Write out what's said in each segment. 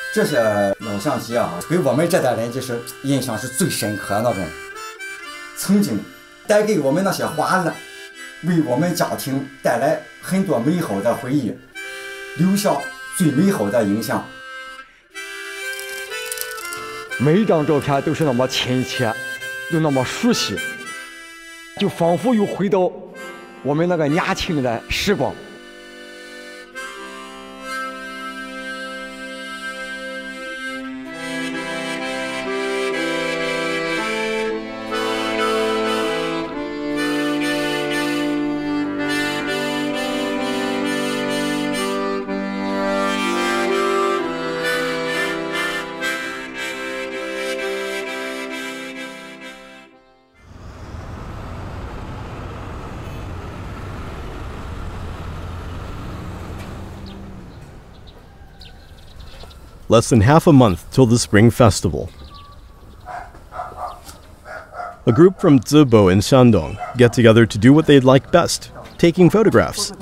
这些老相机啊，给我们这代人就是印象是最深刻的那种，曾经带给我们那些欢乐，为我们家庭带来很多美好的回忆，留下最美好的影响。 每一张照片都是那么亲切，又那么熟悉，就仿佛又回到我们那个年轻的时光。 Less than half a month till the Spring Festival. A group from Zibo in Shandong get together to do what they'd like best, taking photographs.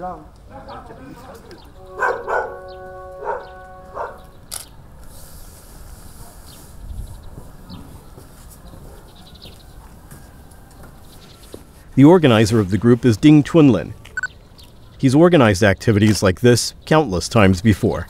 The organizer of the group is Ding Chunlin. He's organized activities like this countless times before.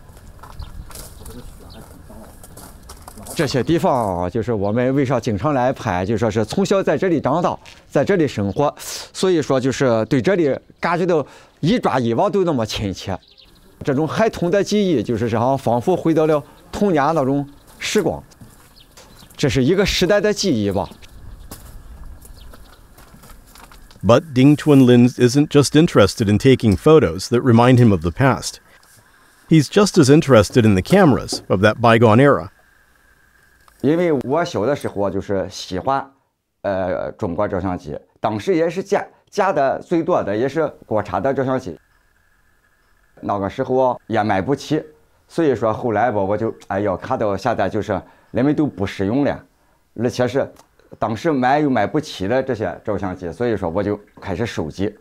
这些地方就是我们为啥经常来拍，就说是从小在这里长大，在这里生活，所以说就是对这里感觉到一抓一往都那么亲切。这种孩童的记忆，就是像仿佛回到了童年那种时光，这是一个时代的记忆吧。 But Ding Chunlin isn't just interested in taking photos that remind him of the past. He's just as interested in the cameras of that bygone era. 因为我小的时候就是喜欢中国照相机，当时也是假的最多的也是国产的照相机，那个时候也买不起，所以说后来吧我就看到现在就是人们都不使用了，而且是当时买又买不起的这些照相机，所以说我就开始收集。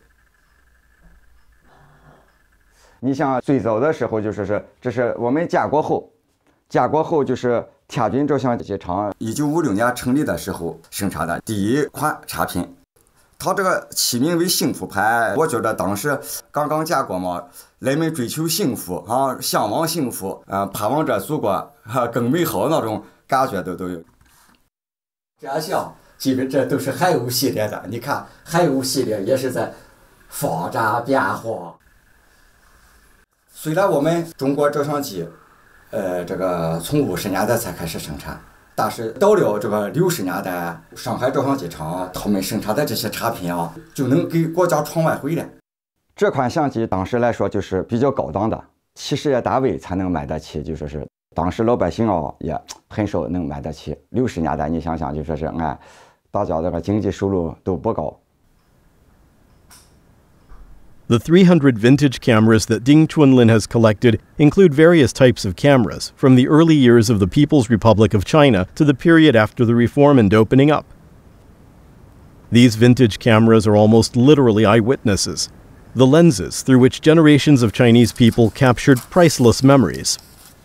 你像最早的时候就是这是我们建国后就是天津照相机厂 1956年成立的时候生产的第一款产品，它这个起名为幸福牌。我觉得当时刚刚建国嘛，人们追求幸福啊，向往幸福盼望着祖国更美好那种感觉都有。这项基本这都是海鸥系列的，你看海鸥系列也是在发展变化。虽然我们中国照相机这个从50年代才开始生产，但是到了这个60年代，上海照相机厂他们生产的这些产品啊，就能给国家创外汇了。 这款相机当时来说就是比较高档的，企事业单位才能买得起，就说是当时老百姓也很少能买得起。60年代你想想，就说是大家这个经济收入都不高。 The 300 vintage cameras that Ding Chunlin has collected include various types of cameras, from the early years of the People's Republic of China to the period after the reform and opening up. These vintage cameras are almost literally eyewitnesses, the lenses through which generations of Chinese people captured priceless memories.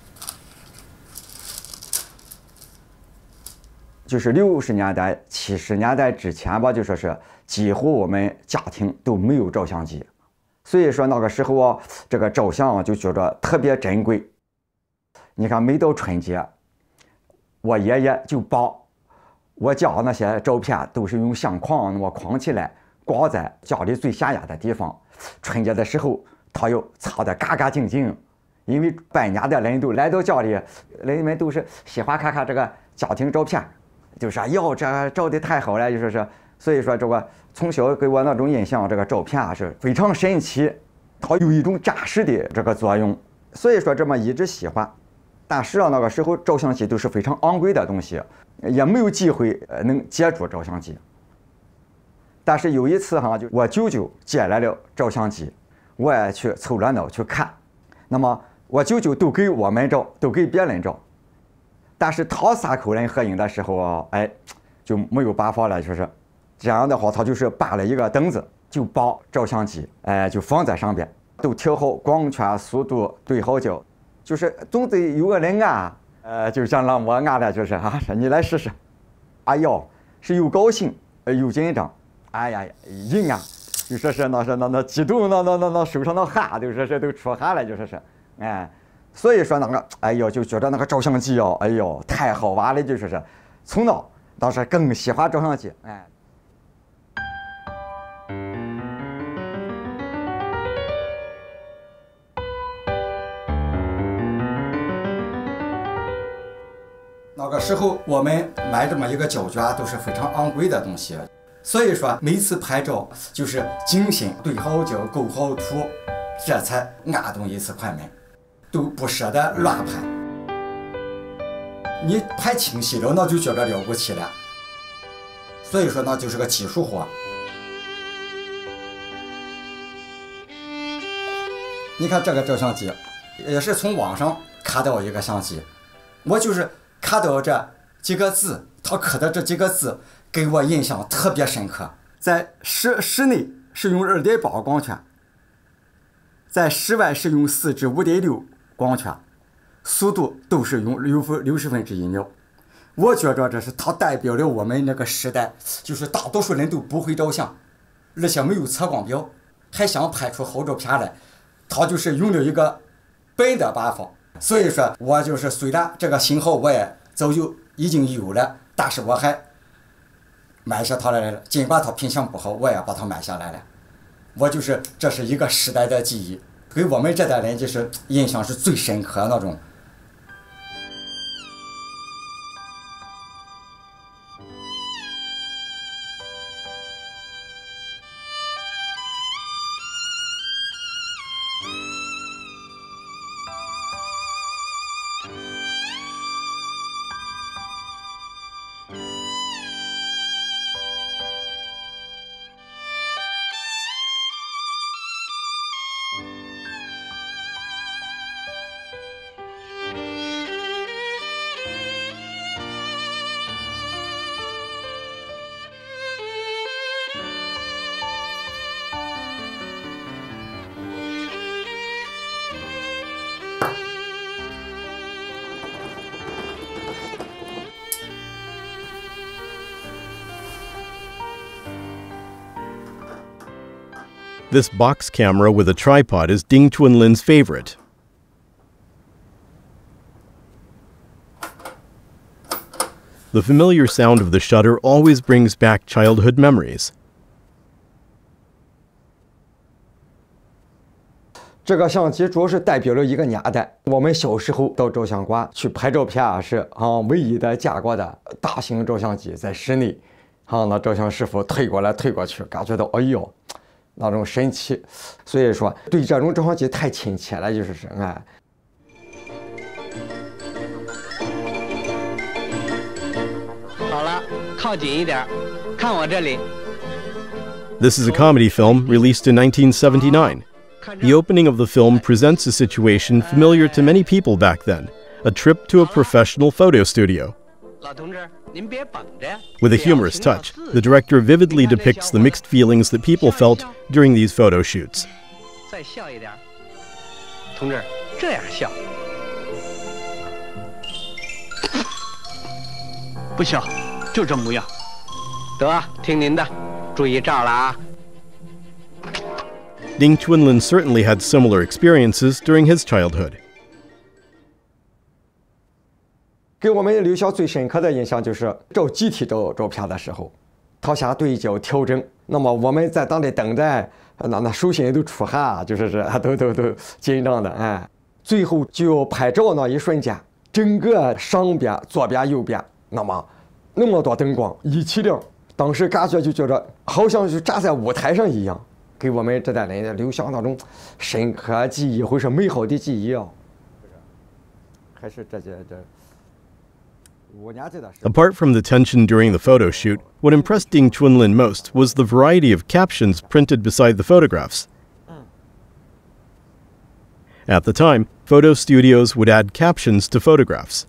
就是60年代、70年代之前吧，就说是几乎我们家庭都没有照相机。所以说那个时候这个照相就觉得特别珍贵。你看每到春节，我爷爷就把我家那些照片都是用相框那么框起来，挂在家里最显眼的地方。春节的时候，他要擦得干干净净，因为拜年的人都来到家里，人们都是喜欢看看这个家庭照片，就说哟这照得太好了，就说是。所以说这个从小给我那种印象，这个照片是非常神奇，它有一种展示的这个作用，所以说这么一直喜欢。但是那个时候照相机都是非常昂贵的东西，也没有机会能接触照相机。但是有一次就我舅舅借来了照相机，我也去凑热闹去看。那么我舅舅都给我们照，都给别人照，但是他3口人合影的时候就没有办法了，就是。这样的话，他就是搬了一个凳子，就把照相机就放在上边，都调好光圈、速度，对好焦， 就是总得有个人按，就像让我按的，就是说你来试试。哎呦，是又高兴又紧张，哎呀，一按就说是那激动，那手上那汗，就说是都出汗了，就说是，哎，所以说那个，哎呦，就觉得那个照相机哦，哎呦，太好玩了，就说是，从那倒是更喜欢照相机，哎。 那个时候我们买这么一个胶卷都是非常昂贵的东西，所以说每次拍照就是精心对好焦、构好图，这才安动一次快门，都不舍得乱拍。你拍清晰了，那就觉得了不起了。所以说那就是个技术活。你看这个照相机，也是从网上看到一个相机，我就是看到这几个字，他刻的这几个字给我印象特别深刻。在室内是用2.8光圈，在室外是用4至5.6光圈，速度都是用60分之一秒。我觉着这是它代表了我们那个时代，就是大多数人都不会照相，而且没有测光表，还想拍出好照片来，他就是用了一个笨的办法。所以说我就是虽然这个型号我也早就已经有了，但是我还买下它来了，尽管它品相不好，我也把它买下来了。我就是这是一个时代的记忆，给我们这代人就是印象是最深刻那种。 This box camera with a tripod is Ding Chunlin's favorite. The familiar sound of the shutter always brings back childhood memories. 这个相机主要是代表了一个年代。我们小时候到照相馆去拍照片是唯一的见过的大型照相机，在室内，那照相师傅推过来推过去，感觉到哎呦那种神奇。所以说对这种照相机太亲切了，就是哎。 好了，靠近一点，看我这里。 This is a comedy film released in 1979. The opening of the film presents a situation familiar to many people back then, a trip to a professional photo studio. With a humorous touch, the director vividly depicts the mixed feelings that people felt during these photo shoots. 再笑一点，同志，这样笑，不笑，就这模样。得，听您的，注意照了啊。 Ding Chunlin certainly had similar experiences during his childhood. 给我们留下最深刻的印象就是照集体照片的时候，他先对焦调整，那么我们在当地等待，那手心都出汗，都紧张的哎。最后就要拍照那一瞬间，整个上边、左边、右边，那么多灯光一起亮，当时感觉就觉得好像是站在舞台上一样。 给我们这代人留下那种深刻记忆，或是美好的记忆啊！还是这 Apart from the tension during the photo shoot, what impressed Ding Chunlin most was the variety of captions printed beside the photographs. At the time, photo studios would add captions to photographs.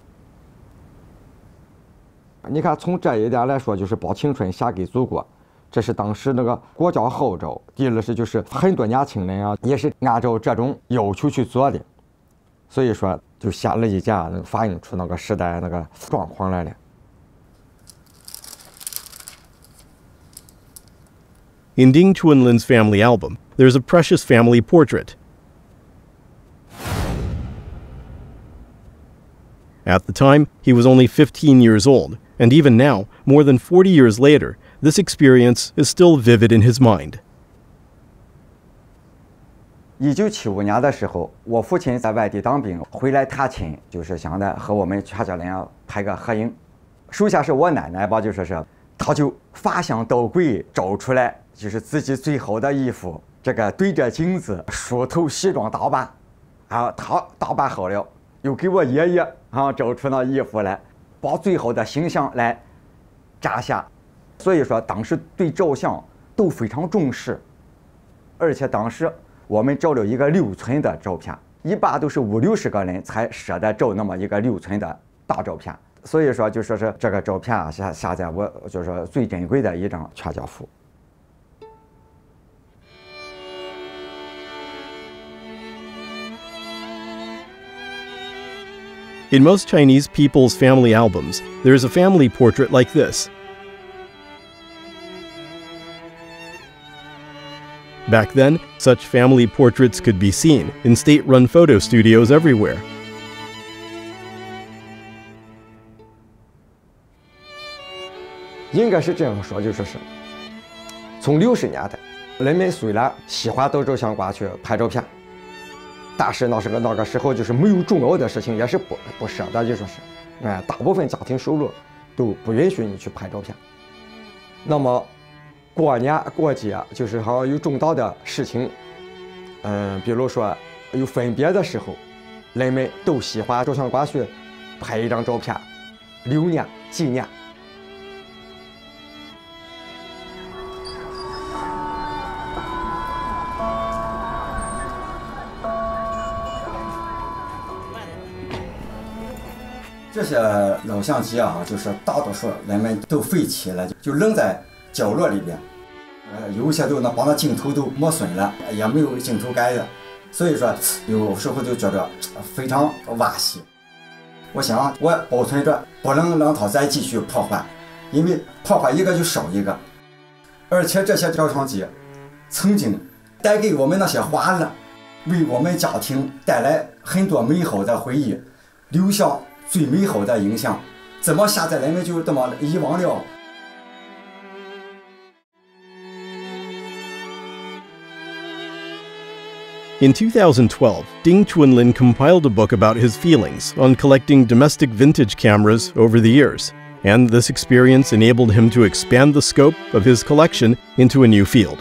你看，从这一点来说，就是把青春献给祖国。 这是当时那个国家号召。第二是就是很多年轻人啊，也是按照这种要求去做的，所以说就显而易见能反映出那个时代那个状况来了。 In Ding Chunlin's family album, there's a precious family portrait. At the time, he was only 15 years old, and even now, more than 40 years later, this experience is still vivid in his mind. 1975年的时候，我父亲在外地当兵，回来探亲，就是想着和我们全家人啊拍个合影。首先是我奶奶吧，就说是，她就翻箱倒柜找出来，就是自己最好的衣服，这个对着镜子梳头西装打扮，啊，她打扮好了，又给我爷爷啊找出那衣服来，把最好的形象来展现。所以说，当时对照相都非常重视，而且当时我们照了一个6寸的照片，一般都是50-60个人才舍得照那么一个6寸的大照片。所以说，就说是这个照片啊，现在我就说最珍贵的一张全家福。 In most Chinese people's family albums, there is a family portrait like this. Back then, such family portraits could be seen in state-run photo studios everywhere. 应该是这样说，就说是从60年代，人们虽然喜欢到照相馆去拍照片，但是那个时候就是没有重要的事情，也是不舍得，就说是，大部分家庭收入都不允许你去拍照片。那么过年过节，就是好像有重大的事情，比如说有分别的时候，人们都喜欢照相馆去拍一张照片，留念纪念。 这些老相机啊，就是大多数人们都废弃了，就扔在角落里边。有些都把那镜头都磨损了，也没有镜头盖的，所以说有时候就觉着非常惋惜。我想我保存着，不能让它再继续破坏，因为破坏一个就少一个。而且这些照相机曾经带给我们那些欢乐，为我们家庭带来很多美好的回忆，留下最美好的影响，怎么现在人们就这么遗忘了 ？In 2012, Ding Chunlin compiled a book about his feelings on collecting domestic vintage cameras over the years, and this experience enabled him to expand the scope of his collection into a new field.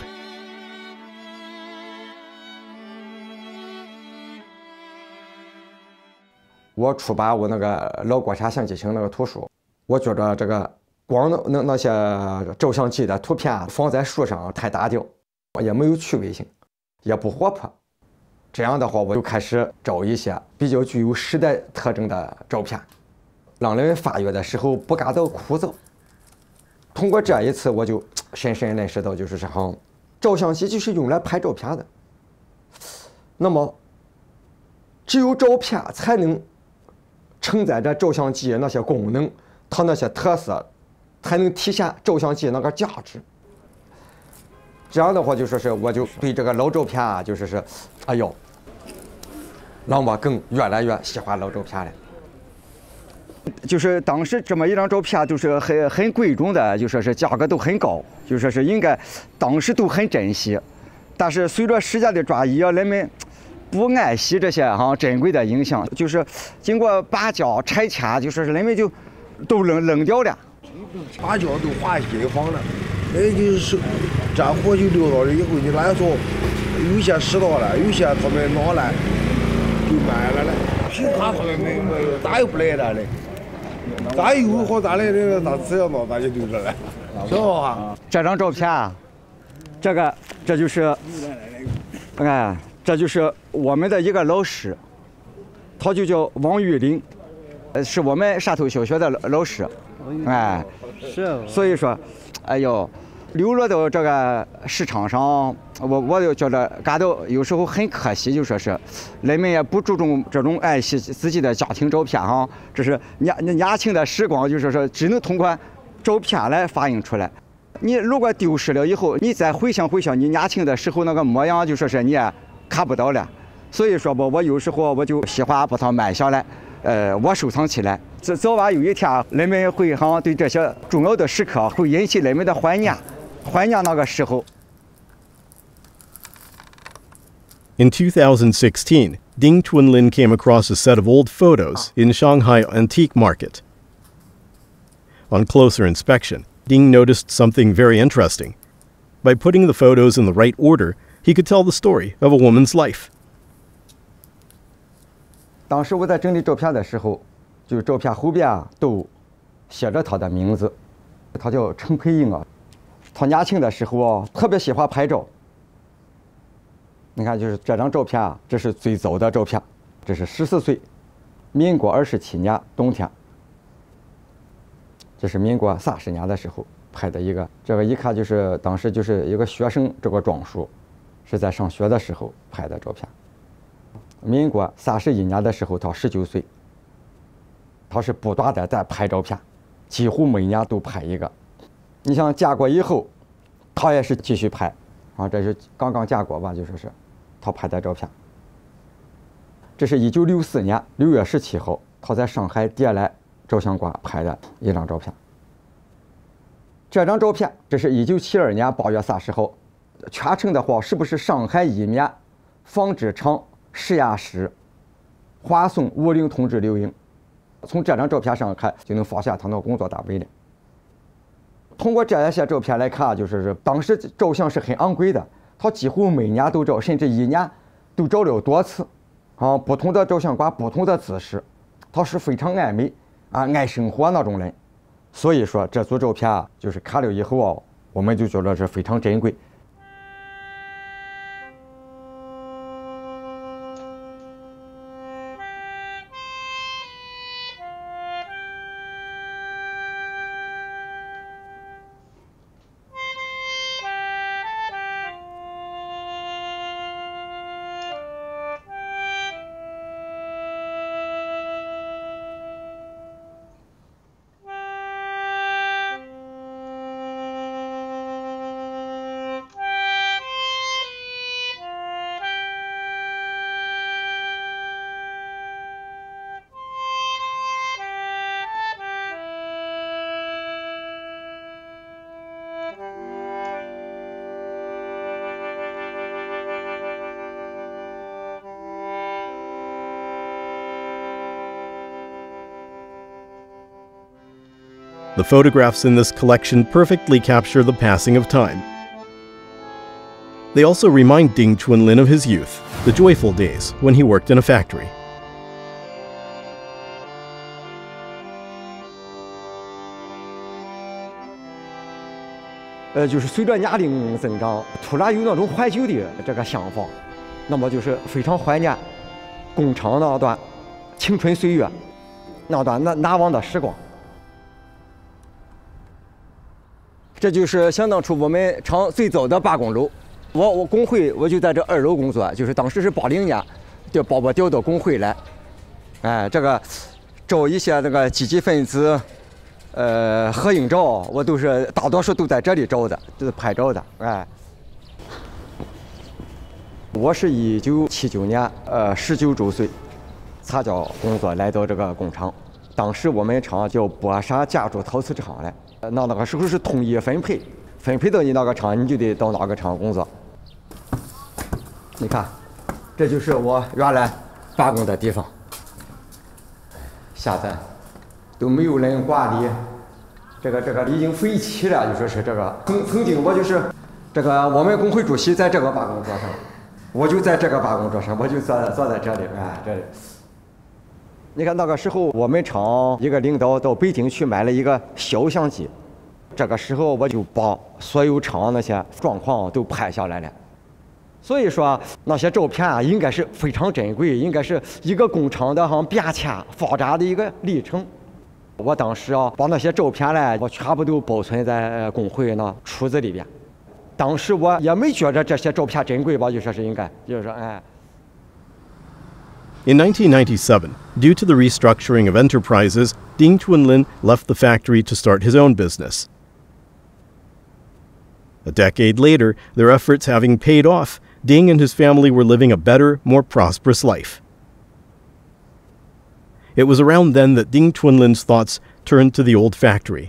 我出版我那个老国产相机型那个图书，我觉着这个光那些照相机的图片放在书上太单调，也没有趣味性，也不活泼。这样的话，我就开始找一些比较具有时代特征的照片，让人翻阅的时候不感到枯燥。通过这一次，我就深深认识到，就是说，照相机就是用来拍照片的。那么，只有照片才能承载着照相机那些功能，它那些特色，才能体现照相机那个价值。这样的话，就说是我就对这个老照片啊，就是是，哎呦，让我越来越喜欢老照片了。就是当时这么一张照片，就是很贵重的，就说是价格都很高，就说是应该当时都很珍惜。但是随着时间的转移啊，人们不爱惜这些珍贵的影像，就是经过搬家拆迁，就说是人们就都扔掉了。 把家都换新房了，那就是这火就流到了以后，你来说有些拾到了，有些他们拿来就卖了嘞。凭他们没有，咱又不来了嘞，咱有和咱来的，咱只要拿咱就留着了，是吧？ 这张照片，这就是，这就是我们的一个老师，他就叫王玉林，是我们汕头小学的老师，是。所以说，哎呦， 流落到这个市场上，我就觉得感到有时候很可惜，就说是人们也不注重这种爱惜自己的家庭照片哈，这是年轻的时光，就说是只能通过照片来反映出来。你如果丢失了以后，你再回想你年轻的时候那个模样，就说是你也看不到了。所以说吧，我有时候我就喜欢把它买下来，我收藏起来。早晚有一天，人们会对这些重要的时刻会引起人们的怀念那个时候。 In 2016, Ding Chunlin came across a set of old photos in Shanghai Antique Market. On closer inspection, Ding noticed something very interesting. By putting the photos in the right order, he could tell the story of a woman's life. 当时我在整理照片的时候，就照片后边都写着她的名字，她叫陈佩英啊。她年轻的时候特别喜欢拍照。你看，就是这张照片啊，这是最早的照片，这是14岁，民国27年冬天。这是民国30年的时候拍的一个，这个一看就是当时就是一个学生这个装束，是在上学的时候拍的照片。民国31年的时候，他19岁，他是不断的在拍照片，几乎每年都拍一个。你像建国以后，他也是继续拍，啊，这是刚刚建国吧，就说是他拍的照片。这是1964年6月17号，他在上海蝶来照相馆拍的一张照片。这张照片，这是1972年8月30号，全程的话是不是上海一棉纺织厂实验室华颂武陵同志留影？从这张照片上看，就能发现他那工作单位了。通过这些照片来看，就是当时照相是很昂贵的，他几乎每年都照，甚至一年都照了多次，啊，不同的照相馆，不同的姿势，他是非常爱美啊，爱生活那种人。所以说，这组照片啊，就是看了以后啊，我们就觉得是非常珍贵。 The photographs in this collection perfectly capture the passing of time. They also remind Ding Chunlin of his youth, the joyful days when he worked in a factory. 就是随着年龄增长，突然有那种怀旧的这个想法，那么就是非常怀念工厂那段青春岁月，那段难忘的时光。这就是想当初我们厂最早的办公楼，我工会我就在这2楼工作，就是当时是80年，就把我调到工会来，这个找一些那个积极分子。合影照我都是大多数都在这里照的，都是拍照的。我是1979年19周岁参加工作来到这个工厂，当时我们厂叫博山建筑陶瓷厂嘞。那个时候是统一分配到你那个厂，你就得到哪个厂工作。你看，这就是我原来办公的地方，现在都没有人管理，这个已经废弃了，就说是这个曾经我就是这个我们工会主席在这个办公桌上，我就在这个办公桌上，我就坐在这里，这里。你看那个时候我们厂一个领导到北京去买了一个小相机，这个时候我就把所有厂那些状况都拍下来了。所以说那些照片啊，应该是非常珍贵，应该是一个工厂的变迁发展的一个历程。 我当时啊，把那些照片嘞，我全部都保存在工会那橱子里边。当时我也没觉着这些照片珍贵吧，就说是应该，就是说哎。 In 1997, due to the restructuring of enterprises, Ding Chunlin left the factory to start his own business. A decade later, their efforts having paid off, Ding and his family were living a better, more prosperous life. It was around then that Ding Chunlin's thoughts turned to the old factory.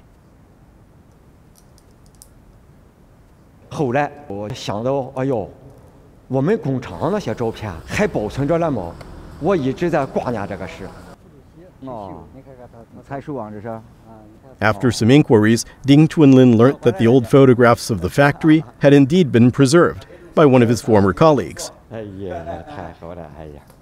后来我想到，哎呦，我们工厂那些照片还保存着了吗？我一直在挂念这个事。哦，你看看他才手网这是。 After some inquiries, Ding Chunlin learnt that the old photographs of the factory had indeed been preserved by one of his former colleagues. 哎呀，太好了，哎呀，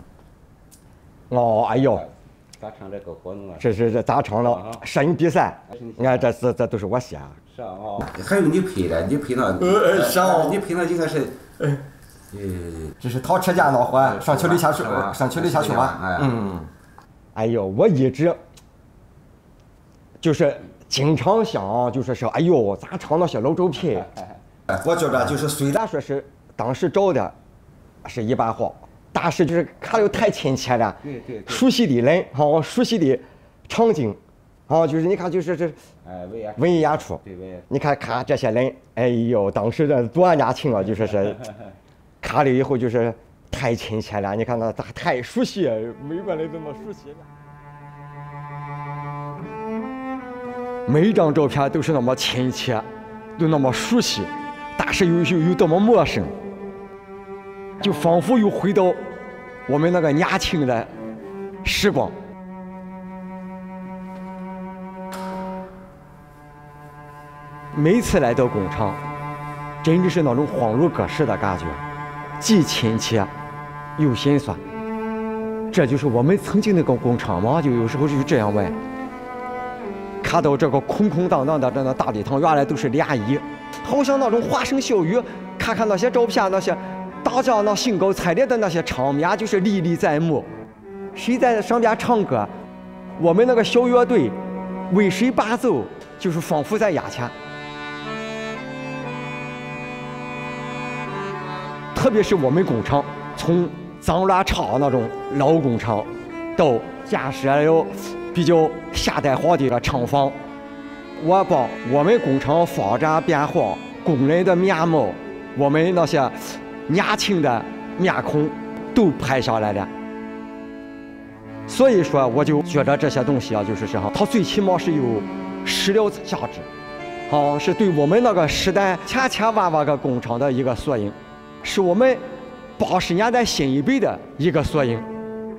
哦，哎呦，这是咋成了？摄影比赛，你看这都是我写。 是啊，还有你拍的，你拍那，是啊，你拍那应该是， 这是陶车架那会上去下去，玩。哎呦，我一直就是经常想，就说是，哎呦，咋唱那些老照片？ 我觉着就是虽然说是当时找的是一般话，但是就是看着太亲切了，对，熟悉的人，好，熟悉的场景，好，就是你看就是这，文艺演出，你看这些人，哎呦，当时的多年轻啊，就说是看了以后就是太亲切了，你看那太熟悉，每个人都那么熟悉了。每一张照片都是那么亲切，都那么熟悉，但是又多么陌生，就仿佛又回到我们那个年轻的时光。每次来到工厂，真的是那种恍如隔世的感觉，既亲切又心酸。这就是我们曾经那个工厂嘛，就有时候就是这样呗。看到这个空空荡荡的这那大礼堂，原来都是涟漪，好像那种花声笑语。看看那些照片，那些大家那兴高采烈的那些场面，就是历历在目。谁在上边唱歌，我们那个小乐队为谁伴奏，就是仿佛在眼前。特别是我们工厂，从脏乱差那种老工厂，到建设了比较现代化的厂房，我把我们工厂发展变化、工人的面貌、我们那些年轻的面孔都拍下来了。所以说，我就觉得这些东西啊，就是说，它最起码是有史料价值，是对我们那个时代千千万万个工厂的一个缩影，是我们80年代新一辈的一个缩影。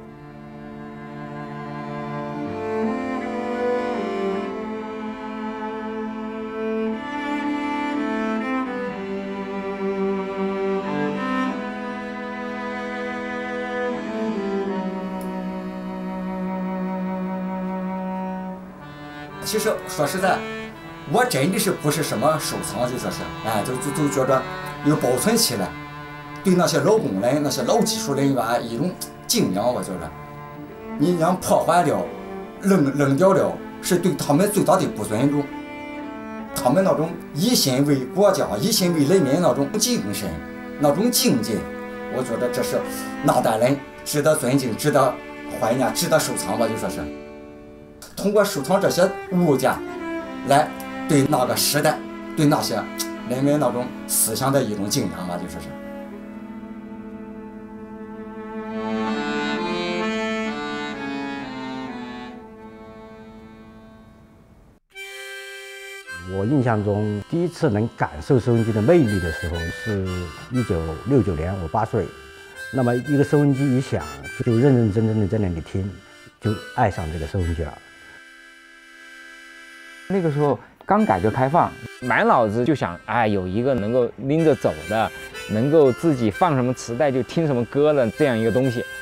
其实说实在，我真的是不是什么收藏，就说是，就觉着有保存起来，对那些老工人、那些老技术人员一种敬仰。我觉着，你让破坏了、扔掉了，是对他们最大的不尊重。他们那种一心为国家、一心为人民那种精神、那种境界，我觉得这是那代人值得尊敬、值得怀念、值得收藏吧，就说是。通过收藏这些物件，来对那个时代、对那些人们那种思想的一种敬仰吧，就说是。 我印象中，第一次能感受收音机的魅力的时候，是1969年，我8岁。那么一个收音机一响，就认认真真的在那里听，就爱上这个收音机了。 那个时候刚改革开放，满脑子就想，有一个能够拎着走的，能够自己放什么磁带就听什么歌的这样一个东西。